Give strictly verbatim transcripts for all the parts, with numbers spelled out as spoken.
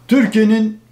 Türkiye'nin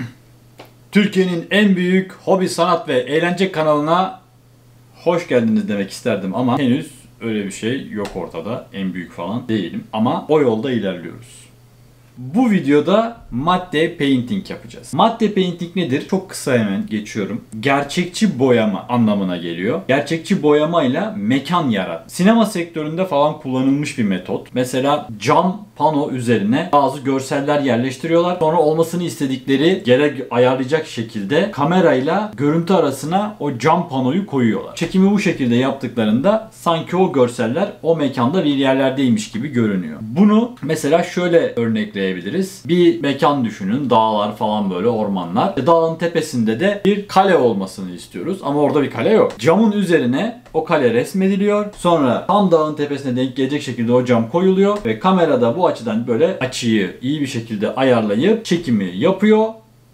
Türkiye'nin en büyük hobi, sanat ve eğlence kanalına hoş geldiniz demek isterdim ama henüz öyle bir şey yok ortada. En büyük falan değilim ama o yolda ilerliyoruz. Bu videoda madde painting yapacağız. Madde painting nedir? Çok kısa hemen geçiyorum. Gerçekçi boyama anlamına geliyor. Gerçekçi boyamayla mekan yarat. Sinema sektöründe falan kullanılmış bir metot. Mesela cam pano üzerine bazı görseller yerleştiriyorlar. Sonra olmasını istedikleri yere ayarlayacak şekilde kamerayla görüntü arasına o cam panoyu koyuyorlar. Çekimi bu şekilde yaptıklarında sanki o görseller o mekanda bir yerlerdeymiş gibi görünüyor. Bunu mesela şöyle örnekleyebiliriz. Bir mekan düşünün. Dağlar falan, böyle ormanlar. Dağın tepesinde de bir kale olmasını istiyoruz. Ama orada bir kale yok. Camın üzerine o kale resmediliyor. Sonra tam dağın tepesine denk gelecek şekilde o cam koyuluyor. Ve kamerada bu açıdan böyle açıyı iyi bir şekilde ayarlayıp çekimi yapıyor.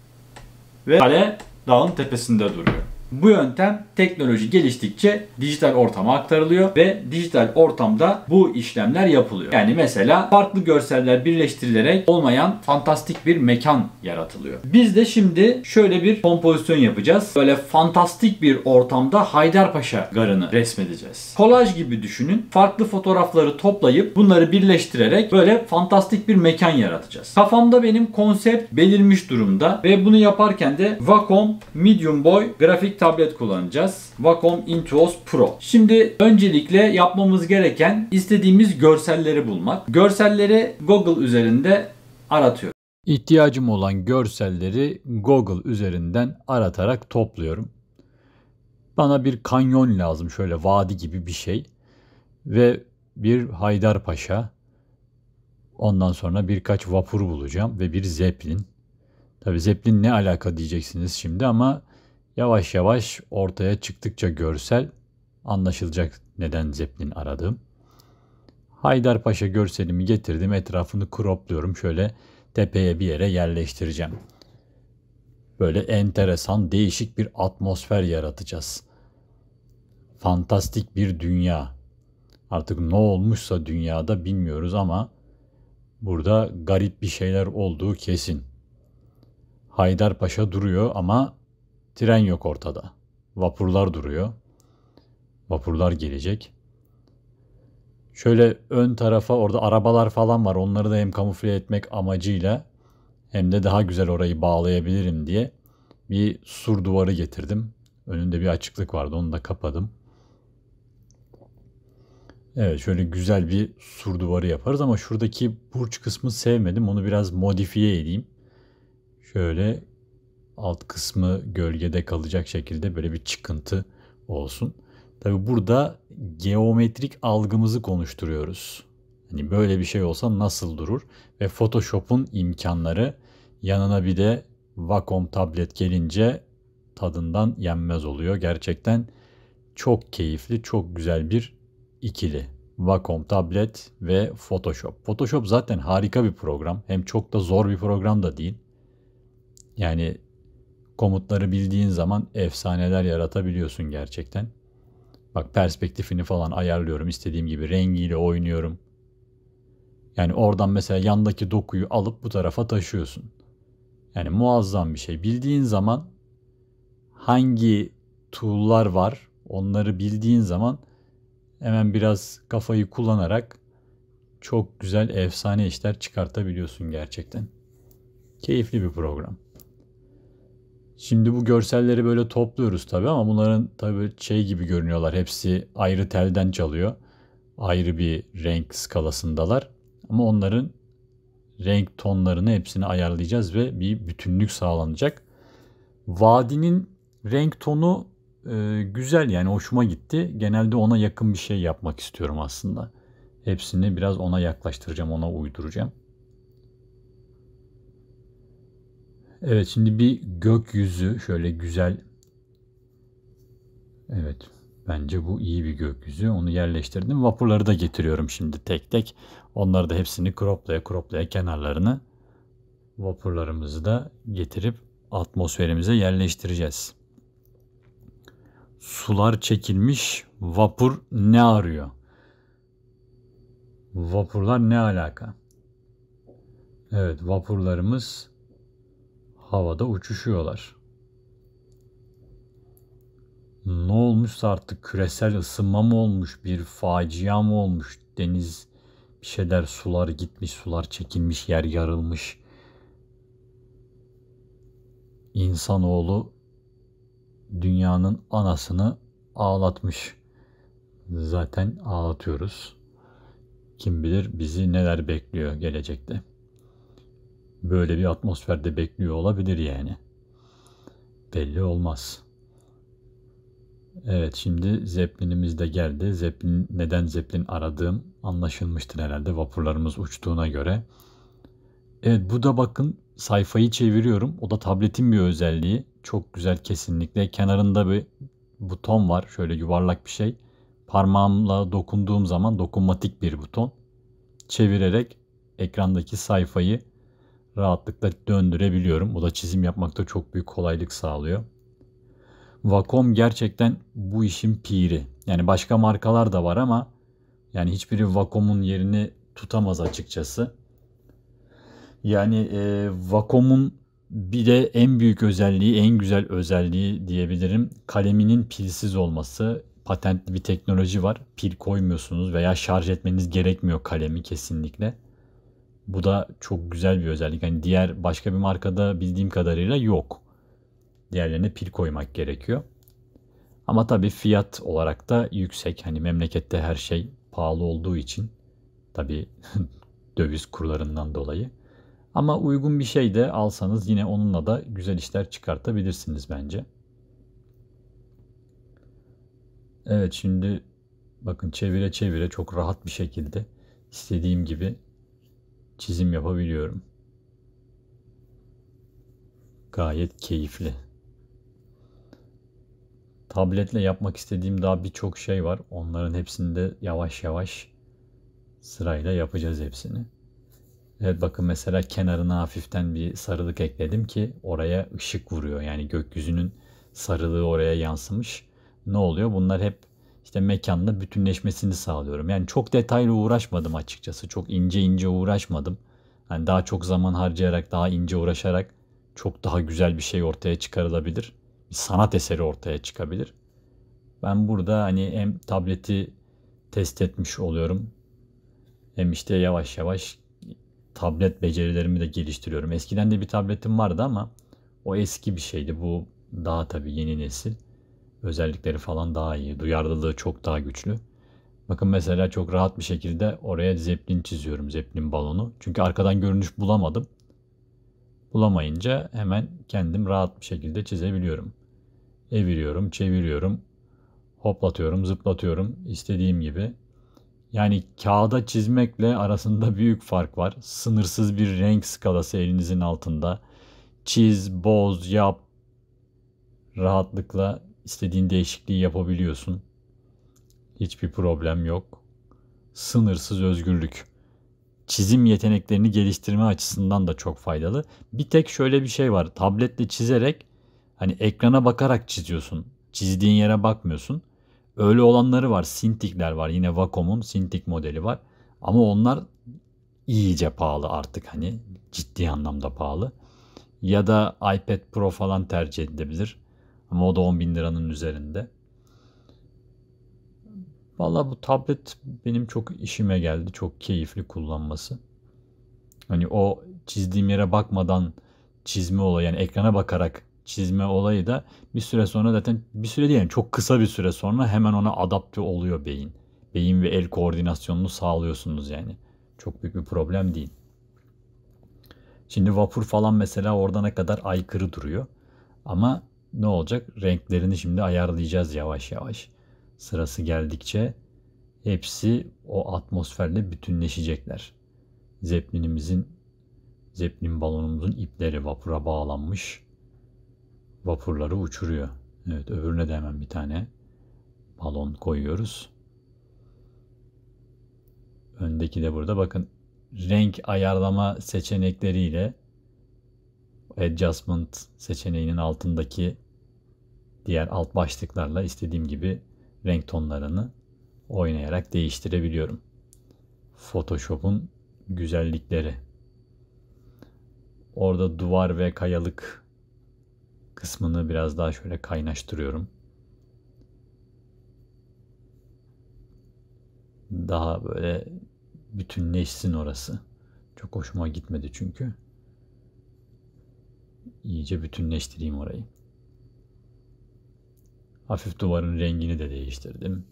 Ve kale dağın tepesinde duruyor. Bu yöntem teknoloji geliştikçe dijital ortama aktarılıyor ve dijital ortamda bu işlemler yapılıyor. Yani mesela farklı görseller birleştirilerek olmayan fantastik bir mekan yaratılıyor. Biz de şimdi şöyle bir kompozisyon yapacağız. Böyle fantastik bir ortamda Haydarpaşa Garı'nı resmedeceğiz. Kolaj gibi düşünün. Farklı fotoğrafları toplayıp bunları birleştirerek böyle fantastik bir mekan yaratacağız. Kafamda benim konsept belirmiş durumda ve bunu yaparken de Wacom Medium Boy grafik tablet kullanacağız. Wacom Intuos Pro. Şimdi öncelikle yapmamız gereken istediğimiz görselleri bulmak. Görselleri Google üzerinde aratıyorum. İhtiyacım olan görselleri Google üzerinden aratarak topluyorum. Bana bir kanyon lazım, şöyle vadi gibi bir şey. Ve bir Haydarpaşa. Ondan sonra birkaç vapur bulacağım ve bir zeplin. Tabii zeplin ne alaka diyeceksiniz şimdi ama yavaş yavaş ortaya çıktıkça görsel anlaşılacak neden zeplin aradığım. Haydarpaşa görselimi getirdim, etrafını cropluyorum. Şöyle tepeye bir yere yerleştireceğim. Böyle enteresan, değişik bir atmosfer yaratacağız. Fantastik bir dünya. Artık ne olmuşsa dünyada bilmiyoruz ama burada garip bir şeyler olduğu kesin. Haydarpaşa duruyor ama tren yok ortada. Vapurlar duruyor. Vapurlar gelecek. Şöyle ön tarafa orada arabalar falan var. Onları da hem kamufle etmek amacıyla hem de daha güzel orayı bağlayabilirim diye bir sur duvarı getirdim. Önünde bir açıklık vardı. Onu da kapadım. Evet, şöyle güzel bir sur duvarı yaparız ama şuradaki burç kısmı sevmedim. Onu biraz modifiye edeyim. Şöyle alt kısmı gölgede kalacak şekilde böyle bir çıkıntı olsun. Tabi burada geometrik algımızı konuşturuyoruz. Hani böyle bir şey olsa nasıl durur? Ve Photoshop'un imkanları, yanına bir de Wacom tablet gelince tadından yenmez oluyor. Gerçekten çok keyifli, çok güzel bir ikili. Wacom tablet ve Photoshop. Photoshop zaten harika bir program. Hem çok da zor bir program da değil. Yani komutları bildiğin zaman efsaneler yaratabiliyorsun gerçekten. Bak, perspektifini falan ayarlıyorum. İstediğim gibi rengiyle oynuyorum. Yani oradan mesela yandaki dokuyu alıp bu tarafa taşıyorsun. Yani muazzam bir şey. Bildiğin zaman hangi tool'lar var, onları bildiğin zaman hemen biraz kafayı kullanarak çok güzel, efsane işler çıkartabiliyorsun gerçekten. Keyifli bir program. Şimdi bu görselleri böyle topluyoruz tabii ama bunların tabii şey gibi görünüyorlar. Hepsi ayrı telden çalıyor. Ayrı bir renk skalasındalar. Ama onların renk tonlarını hepsini ayarlayacağız ve bir bütünlük sağlanacak. Vadinin renk tonu e, güzel, yani hoşuma gitti. Genelde ona yakın bir şey yapmak istiyorum aslında. Hepsini biraz ona yaklaştıracağım, ona uyduracağım. Evet, şimdi bir gökyüzü şöyle güzel. Evet, bence bu iyi bir gökyüzü. Onu yerleştirdim. Vapurları da getiriyorum şimdi tek tek. Onları da hepsini croplaya croplaya kenarlarını, vapurlarımızı da getirip atmosferimize yerleştireceğiz. Sular çekilmiş, vapur ne arıyor? Vapurlar ne alaka? Evet, vapurlarımız havada uçuşuyorlar. Ne olmuşsa artık, küresel ısınma mı olmuş, bir facia mı olmuş, deniz bir şeyler, sular gitmiş, sular çekilmiş, yer yarılmış. İnsanoğlu dünyanın anasını ağlatmış. Zaten ağlatıyoruz. Kim bilir bizi neler bekliyor gelecekte. Böyle bir atmosferde bekliyor olabilir yani. Belli olmaz. Evet, şimdi Zeppelin'imiz de geldi. Zeppelin, neden Zeppelin aradığım anlaşılmıştır herhalde vapurlarımız uçtuğuna göre. Evet, bu da bakın, sayfayı çeviriyorum. O da tabletin bir özelliği. Çok güzel kesinlikle. Kenarında bir buton var. Şöyle yuvarlak bir şey. Parmağımla dokunduğum zaman dokunmatik bir buton. Çevirerek ekrandaki sayfayı rahatlıkla döndürebiliyorum. Bu da çizim yapmakta çok büyük kolaylık sağlıyor. Wacom gerçekten bu işin piri. Yani başka markalar da var ama yani hiçbiri Wacom'un yerini tutamaz açıkçası. Yani e, Wacom'un bir de en büyük özelliği, en güzel özelliği diyebilirim, kaleminin pilsiz olması. Patentli bir teknoloji var. Pil koymuyorsunuz veya şarj etmeniz gerekmiyor kalemi kesinlikle. Bu da çok güzel bir özellik. Yani diğer başka bir markada bildiğim kadarıyla yok. Diğerlerine pil koymak gerekiyor. Ama tabii fiyat olarak da yüksek. Hani memlekette her şey pahalı olduğu için, tabii döviz kurlarından dolayı. Ama uygun bir şey de alsanız yine onunla da güzel işler çıkartabilirsiniz bence. Evet, şimdi bakın, çevire çevire çok rahat bir şekilde istediğim gibi çizim yapabiliyorum. Gayet keyifli. Tabletle yapmak istediğim daha birçok şey var. Onların hepsini de yavaş yavaş sırayla yapacağız hepsini. Evet, bakın mesela kenarına hafiften bir sarılık ekledim ki oraya ışık vuruyor. Yani gökyüzünün sarılığı oraya yansımış. Ne oluyor? Bunlar hep işte mekanla bütünleşmesini sağlıyorum. Yani çok detaylı uğraşmadım açıkçası. Çok ince ince uğraşmadım. Yani daha çok zaman harcayarak, daha ince uğraşarak çok daha güzel bir şey ortaya çıkarılabilir. Bir sanat eseri ortaya çıkabilir. Ben burada hani hem tableti test etmiş oluyorum, hem işte yavaş yavaş tablet becerilerimi de geliştiriyorum. Eskiden de bir tabletim vardı ama o eski bir şeydi. Bu daha tabii yeni nesil. Özellikleri falan daha iyi. Duyarlılığı çok daha güçlü. Bakın mesela çok rahat bir şekilde oraya zeplin çiziyorum. Zeplin balonu. Çünkü arkadan görünüş bulamadım. Bulamayınca hemen kendim rahat bir şekilde çizebiliyorum. Eviriyorum, çeviriyorum, hoplatıyorum, zıplatıyorum istediğim gibi. Yani kağıda çizmekle arasında büyük fark var. Sınırsız bir renk skalası elinizin altında. Çiz, boz, yap. Rahatlıkla istediğin değişikliği yapabiliyorsun. Hiçbir problem yok. Sınırsız özgürlük. Çizim yeteneklerini geliştirme açısından da çok faydalı. Bir tek şöyle bir şey var. Tabletle çizerek hani ekrana bakarak çiziyorsun. Çizdiğin yere bakmıyorsun. Öyle olanları var. Cintiq'ler var. Yine Wacom'un Cintiq modeli var. Ama onlar iyice pahalı artık, hani ciddi anlamda pahalı. Ya da iPad Pro falan tercih edilebilir. Ama o da on bin liranın üzerinde. Valla bu tablet benim çok işime geldi. Çok keyifli kullanması. Hani o çizdiğim yere bakmadan çizme olayı, yani ekrana bakarak çizme olayı da bir süre sonra, zaten bir süre değil yani çok kısa bir süre sonra hemen ona adapte oluyor beyin. Beyin ve el koordinasyonunu sağlıyorsunuz yani. Çok büyük bir problem değil. Şimdi vapur falan mesela orada ne kadar aykırı duruyor. Ama ne olacak? Renklerini şimdi ayarlayacağız yavaş yavaş. Sırası geldikçe hepsi o atmosferle bütünleşecekler. Zeppelin'imizin, Zeppelin balonumuzun ipleri vapura bağlanmış. Vapurları uçuruyor. Evet, öbürüne de hemen bir tane balon koyuyoruz. Öndeki de burada. Bakın, renk ayarlama seçenekleriyle adjustment seçeneğinin altındaki diğer alt başlıklarla istediğim gibi renk tonlarını oynayarak değiştirebiliyorum. Photoshop'un güzellikleri. Orada duvar ve kayalık kısmını biraz daha şöyle kaynaştırıyorum. Daha böyle bütünleşsin orası. Çok hoşuma gitmedi çünkü. İyice bütünleştireyim orayı. Hafif duvarın rengini de değiştirdim.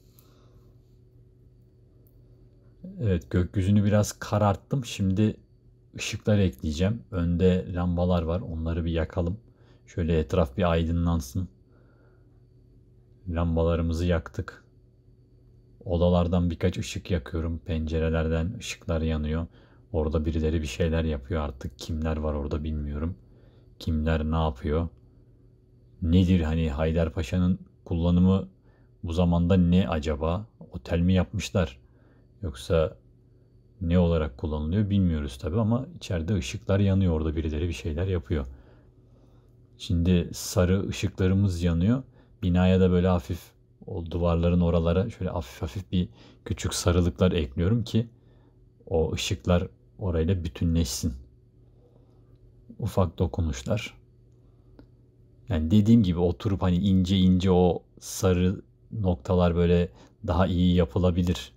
Evet, gökyüzünü biraz kararttım. Şimdi ışıklar ekleyeceğim. Önde lambalar var. Onları bir yakalım. Şöyle etraf bir aydınlansın. Lambalarımızı yaktık. Odalardan birkaç ışık yakıyorum. Pencerelerden ışıklar yanıyor. Orada birileri bir şeyler yapıyor artık. Kimler var orada bilmiyorum. Kimler ne yapıyor? Nedir hani Haydarpaşa'nın kullanımı bu zamanda ne acaba? Otel mi yapmışlar? Yoksa ne olarak kullanılıyor bilmiyoruz tabi ama içeride ışıklar yanıyor. Orada birileri bir şeyler yapıyor. Şimdi sarı ışıklarımız yanıyor. Binaya da böyle hafif o duvarların oralara şöyle hafif hafif bir küçük sarılıklar ekliyorum ki o ışıklar orayla bütünleşsin. Ufak dokunuşlar. Yani dediğim gibi oturup hani ince ince o sarı noktalar böyle daha iyi yapılabilir.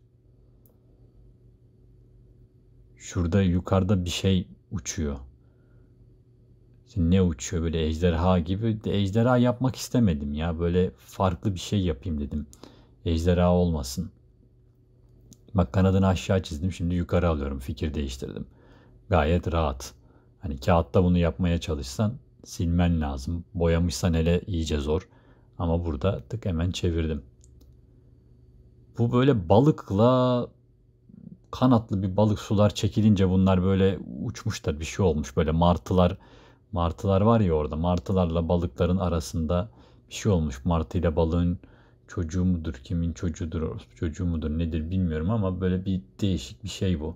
Şurada yukarıda bir şey uçuyor. Şimdi ne uçuyor böyle ejderha gibi? De ejderha yapmak istemedim ya. Böyle farklı bir şey yapayım dedim. Ejderha olmasın. Bak kanadını aşağı çizdim. Şimdi yukarı alıyorum. Fikir değiştirdim. Gayet rahat. Hani kağıtta bunu yapmaya çalışsan silmen lazım. Boyamışsan hele iyice zor. Ama burada tık hemen çevirdim. Bu böyle balıkla kanatlı bir balık sular çekilince bunlar böyle uçmuşlar. Bir şey olmuş böyle martılar. Martılar var ya orada. Martılarla balıkların arasında bir şey olmuş. Martı ile balığın çocuğu mudur, kimin çocuğudur, çocuğu mudur nedir bilmiyorum ama böyle bir değişik bir şey bu.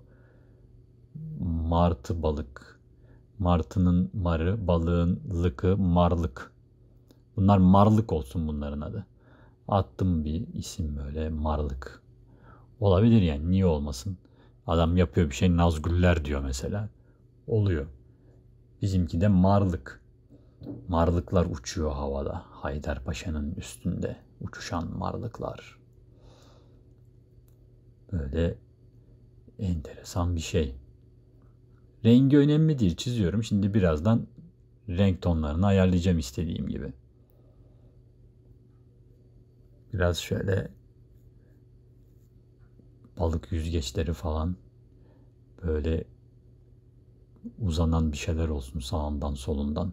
Martı balık. Martının marı, balığın lıkı, marlık. Bunlar marlık olsun bunların adı. Attım bir isim böyle marlık. Olabilir yani niye olmasın? Adam yapıyor bir şey Nazgüller diyor mesela. Oluyor. Bizimki de marlık. Marlıklar uçuyor havada. Haydarpaşa'nın üstünde uçuşan marlıklar. Böyle enteresan bir şey. Rengi önemli değil. Çiziyorum. Şimdi birazdan renk tonlarını ayarlayacağım istediğim gibi. Biraz şöyle balık yüzgeçleri falan böyle uzanan bir şeyler olsun sağından solundan.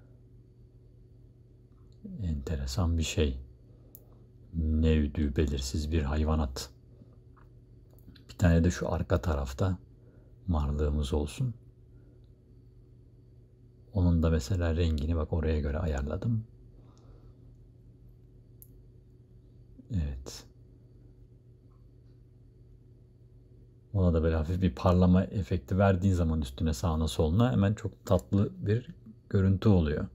Enteresan bir şey. Nevdü belirsiz bir hayvanat. Bir tane de şu arka tarafta marlığımız olsun. Onun da mesela rengini bak oraya göre ayarladım. Evet. Ona da böyle hafif bir parlama efekti verdiğin zaman üstüne sağına soluna hemen çok tatlı bir görüntü oluyor.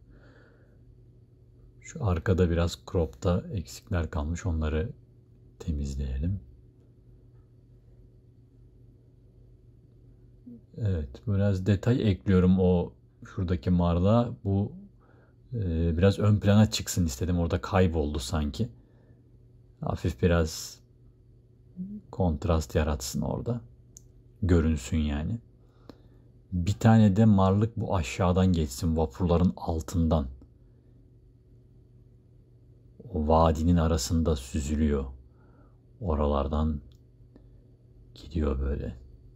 Şu arkada biraz crop'ta eksikler kalmış. Onları temizleyelim. Evet, biraz detay ekliyorum o şuradaki marla. Bu e, biraz ön plana çıksın istedim. Orada kayboldu sanki. Hafif biraz kontrast yaratsın orada. Görünsün yani. Bir tane de marlık bu aşağıdan geçsin vapurların altından. O vadinin arasında süzülüyor. Oralardan gidiyor böyle.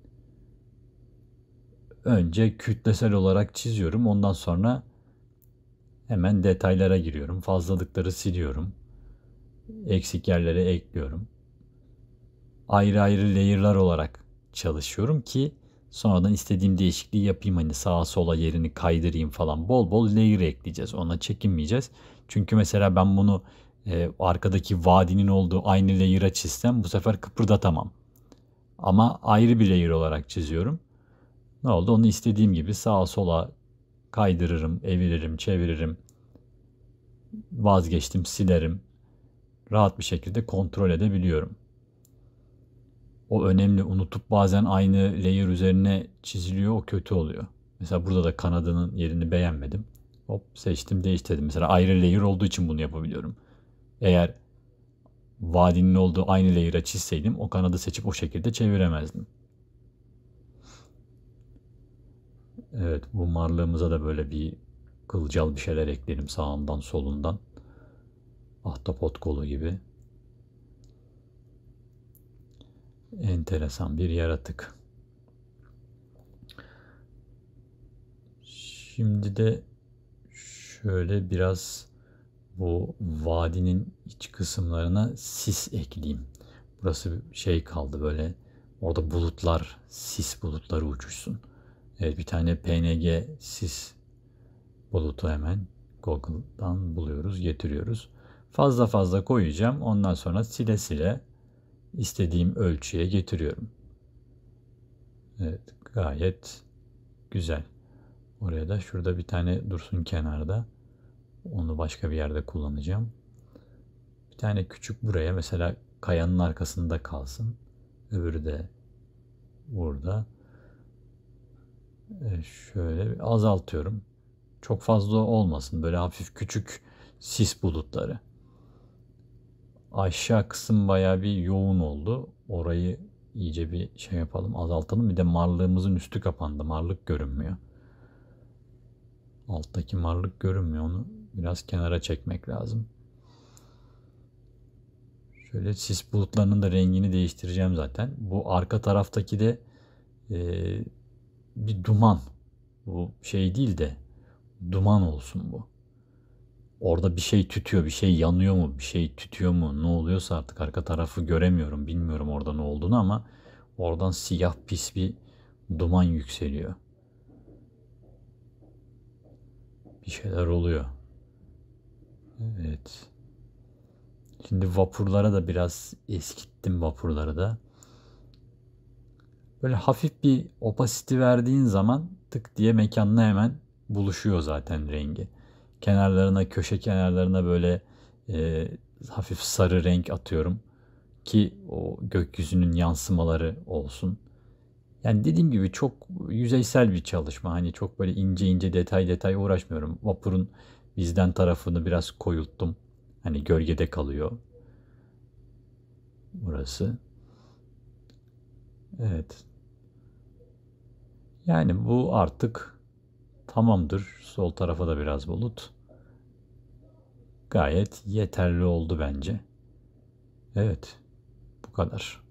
Önce kütlesel olarak çiziyorum. Ondan sonra hemen detaylara giriyorum. Fazlalıkları siliyorum. Eksik yerlere ekliyorum. Ayrı ayrı layer'lar olarak çalışıyorum ki sonradan istediğim değişikliği yapayım. Hani sağa sola yerini kaydırayım falan. Bol bol layer ekleyeceğiz. Ona çekinmeyeceğiz. Çünkü mesela ben bunu e, arkadaki vadinin olduğu aynı layer'a çizsem bu sefer kıpırdatamam. Ama ayrı bir layer olarak çiziyorum. Ne oldu? Onu istediğim gibi sağa sola kaydırırım, eviririm, çeviririm. Vazgeçtim, silerim. Rahat bir şekilde kontrol edebiliyorum. O önemli. Unutup bazen aynı layer üzerine çiziliyor. O kötü oluyor. Mesela burada da kanadının yerini beğenmedim. Hop seçtim, değiştirdim. Mesela ayrı layer olduğu için bunu yapabiliyorum. Eğer vadinin olduğu aynı layer'a çizseydim o kanadı seçip o şekilde çeviremezdim. Evet, bu marlığımıza da böyle bir kılcal bir şeyler ekleyelim sağından solundan. Ahtapot kolu gibi. Enteresan bir yaratık. Şimdi de şöyle biraz bu vadinin iç kısımlarına sis ekleyeyim. Burası şey kaldı böyle. Orada bulutlar, sis bulutları uçuşsun. Evet, bir tane P N G sis bulutu hemen Google'dan buluyoruz, getiriyoruz. Fazla fazla koyacağım. Ondan sonra sile sile istediğim ölçüye getiriyorum. Evet, gayet güzel. Oraya da şurada bir tane dursun kenarda. Onu başka bir yerde kullanacağım. Bir tane küçük buraya, mesela kayanın arkasında kalsın. Öbürü de burada. Evet, şöyle azaltıyorum. Çok fazla olmasın. Böyle hafif küçük sis bulutları. Aşağı kısım bayağı bir yoğun oldu. Orayı iyice bir şey yapalım, azaltalım. Bir de marlığımızın üstü kapandı. Marlık görünmüyor. Alttaki marlık görünmüyor. Onu biraz kenara çekmek lazım. Şöyle sis bulutlarının da rengini değiştireceğim zaten. Bu arka taraftaki de e, bir duman. Bu şey değil de duman olsun bu. Orada bir şey tütüyor, bir şey yanıyor mu, bir şey tütüyor mu, ne oluyorsa artık arka tarafı göremiyorum, bilmiyorum orada ne olduğunu ama oradan siyah pis bir duman yükseliyor. Bir şeyler oluyor. Evet. Şimdi vapurlara da biraz eskittim, vapurları da. Böyle hafif bir opacity verdiğin zaman tık diye mekanla hemen buluşuyor zaten rengi. Kenarlarına, köşe kenarlarına böyle e, hafif sarı renk atıyorum ki o gökyüzünün yansımaları olsun. Yani dediğim gibi çok yüzeysel bir çalışma. Hani çok böyle ince ince detay detay uğraşmıyorum. Vapurun bizden tarafını biraz koyulttum. Hani gölgede kalıyor burası. Evet. Yani bu artık tamamdır. Sol tarafa da biraz bulut. Gayet yeterli oldu bence. Evet. Bu kadar.